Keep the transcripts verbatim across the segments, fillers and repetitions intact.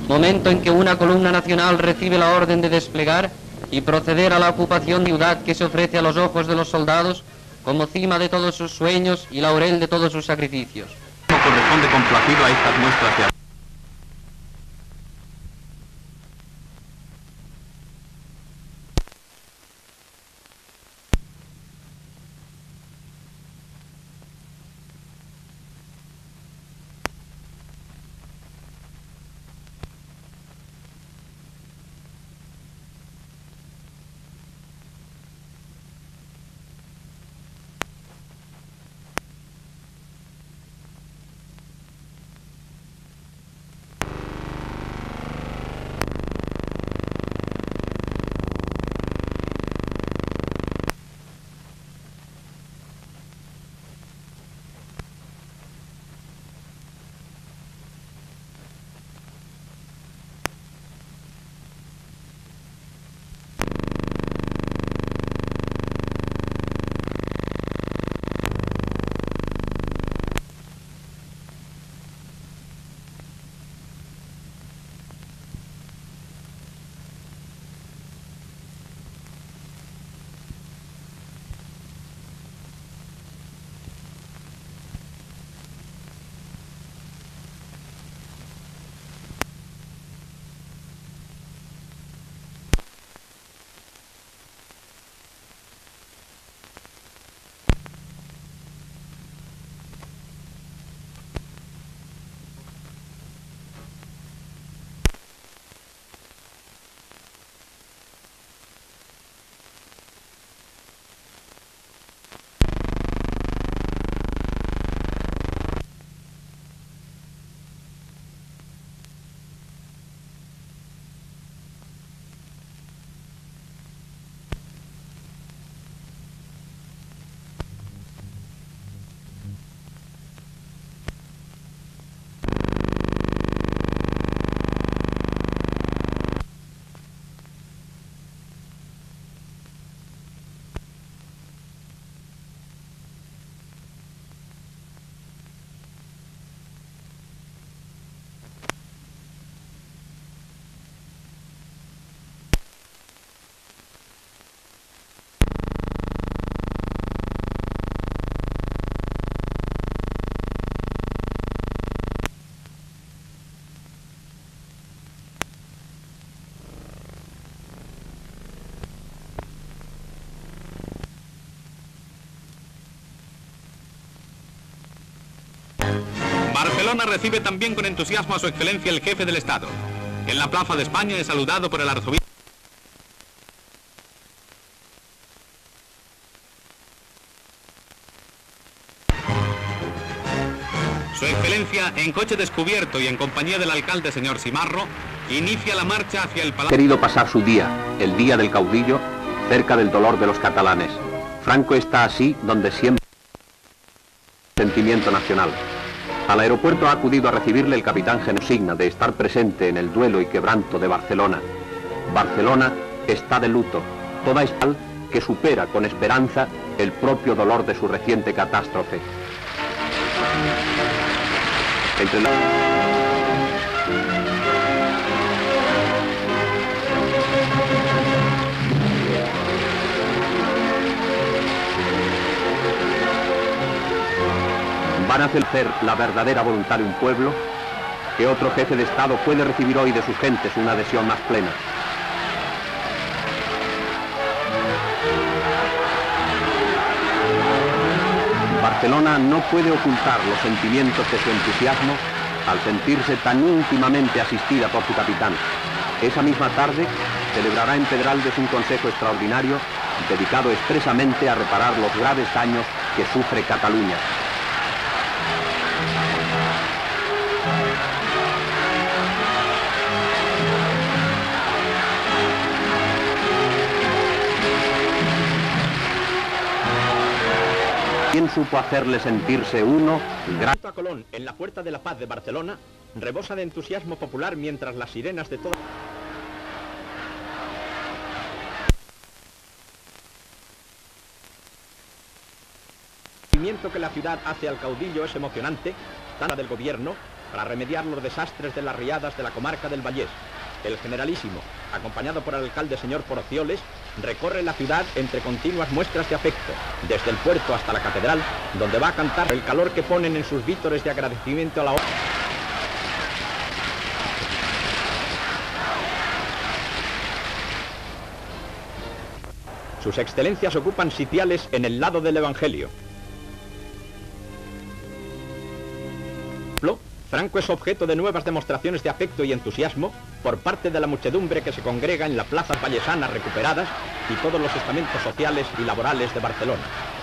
momento en que una columna nacional recibe la orden de desplegar y proceder a la ocupación de ciudad que se ofrece a los ojos de los soldados como cima de todos sus sueños y laurel de todos sus sacrificios. Corresponde complacido a estas muestras de Barcelona recibe también con entusiasmo a su excelencia el jefe del Estado. En la plaza de España es saludado por el arzobispo. Su excelencia, en coche descubierto y en compañía del alcalde señor Simarro, inicia la marcha hacia el palacio. Ha querido pasar su día, el día del caudillo, cerca del dolor de los catalanes. Franco está así donde siempre sentimiento nacional. Al aeropuerto ha acudido a recibirle el capitán Genusigna de estar presente en el duelo y quebranto de Barcelona. Barcelona está de luto, toda es tal que supera con esperanza el propio dolor de su reciente catástrofe. Entre la... ¿Van a hacer la verdadera voluntad de un pueblo? ¿Qué otro jefe de Estado puede recibir hoy de sus gentes una adhesión más plena? Barcelona no puede ocultar los sentimientos de su entusiasmo al sentirse tan íntimamente asistida por su capitán. Esa misma tarde celebrará en Pedralbes un consejo extraordinario dedicado expresamente a reparar los graves daños que sufre Cataluña. ¿Quién supo hacerle sentirse uno? Gran... A Colón, en la Puerta de la Paz de Barcelona, rebosa de entusiasmo popular mientras las sirenas de toda... El seguimiento que la ciudad hace al caudillo es emocionante, tanto del gobierno para remediar los desastres de las riadas de la comarca del Vallés. El generalísimo, acompañado por el alcalde señor Porcioles, recorre la ciudad entre continuas muestras de afecto, desde el puerto hasta la catedral, donde va a cantar el calor que ponen en sus vítores de agradecimiento a la obra. Sus excelencias ocupan sitiales en el lado del Evangelio. Franco es objeto de nuevas demostraciones de afecto y entusiasmo por parte de la muchedumbre que se congrega en las plazas vallesanas recuperadas y todos los estamentos sociales y laborales de Barcelona.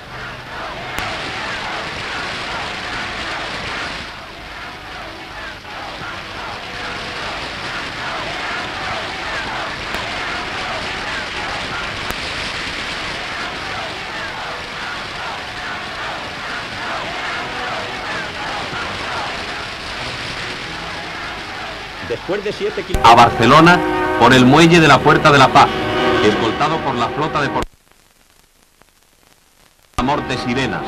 Después de siete kilómetros... A Barcelona, por el muelle de la Puerta de la Paz, escoltado por la flota de amor de sirenas.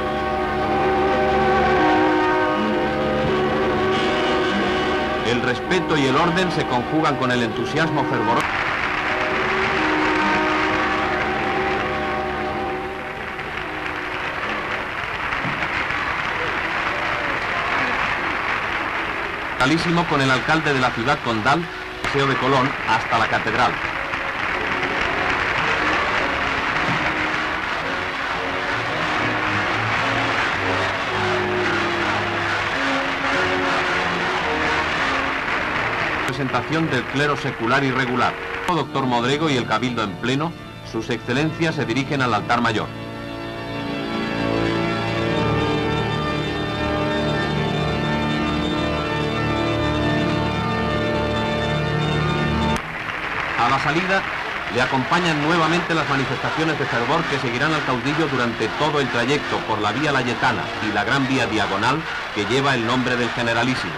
El respeto y el orden se conjugan con el entusiasmo fervoroso. Generalísimo con el alcalde de la ciudad condal, Paseo de Colón, hasta la catedral. Presentación del clero secular y regular. Doctor Modrego y el cabildo en pleno, sus excelencias se dirigen al altar mayor. A la salida le acompañan nuevamente las manifestaciones de fervor que seguirán al caudillo durante todo el trayecto por la vía Layetana y la gran vía diagonal que lleva el nombre del generalísimo.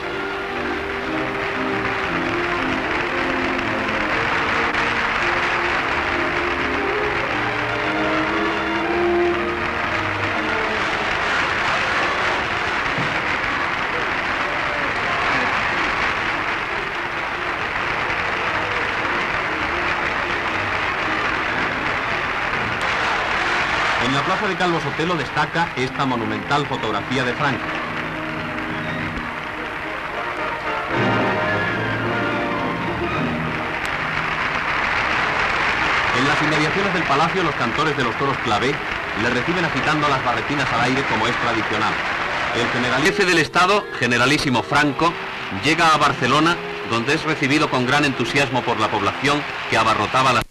En la plaza de Calvo Sotelo destaca esta monumental fotografía de Franco. En las inmediaciones del palacio, los cantores de los toros clavé le reciben agitando las barretinas al aire como es tradicional. El general jefe del Estado, generalísimo Franco, llega a Barcelona, donde es recibido con gran entusiasmo por la población que abarrotaba la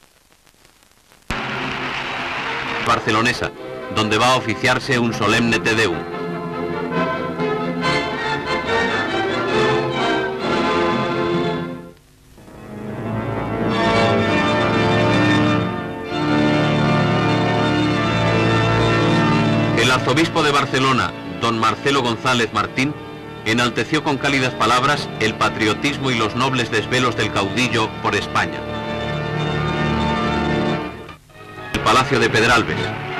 barcelonesa, donde va a oficiarse un solemne Te Deum. El arzobispo de Barcelona, don Marcelo González Martín, enalteció con cálidas palabras el patriotismo y los nobles desvelos del caudillo por España. Palacio de Pedralbes.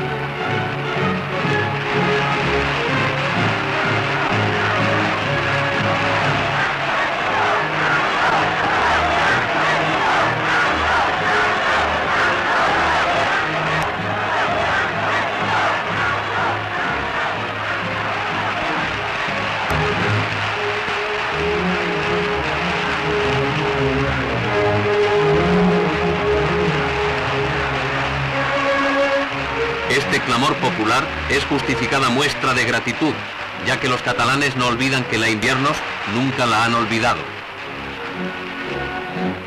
Este clamor popular es justificada muestra de gratitud, ya que los catalanes no olvidan que la inviernos nunca la han olvidado.